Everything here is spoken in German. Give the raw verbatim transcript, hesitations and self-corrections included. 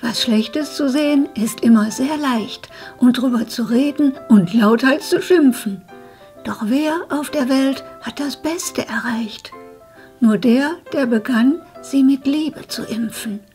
Was Schlechtes zu sehen ist immer sehr leicht und drüber zu reden und lauthals zu schimpfen. Doch wer auf der Welt hat das Beste erreicht? Nur der, der begann, sie mit Liebe zu impfen.